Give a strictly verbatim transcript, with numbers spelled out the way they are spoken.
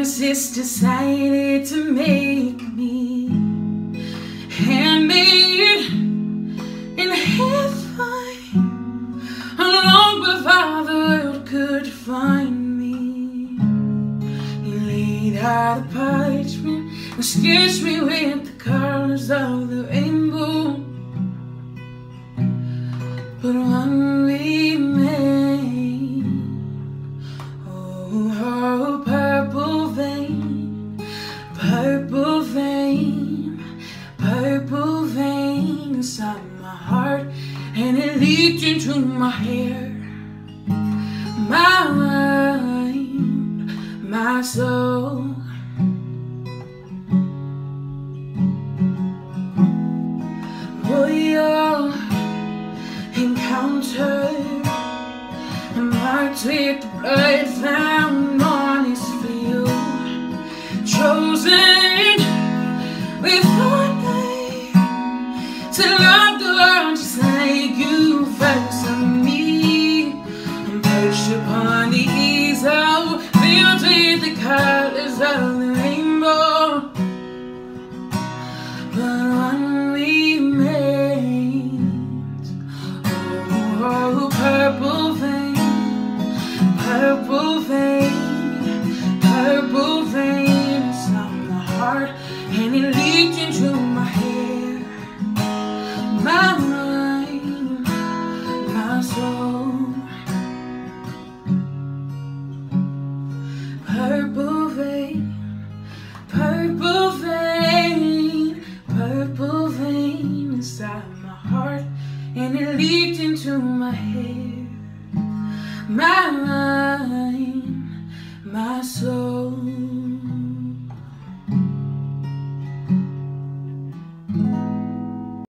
artist decided to make me handmade in heaven, long before the world could find me. He laid out a parchment and sketched me with the colors of the rainbow. But when we made, oh, oh, purple vein, purple vein, purple vein inside my heart, and it leaked into my hair, my mind, my soul. We'll encounter marked with the blood found on his field, chosen with honor to love the world just like you first loved me. I'm perched upon the easel, filled with the colors of the rainbow. But when we met, oh, purple vein, purple vein, purple vein inside my heart, and it leaked into my hair, my mind, my soul. Purple vein, purple vein, purple vein inside my heart, and it leaked into my hair, my mind, my soul.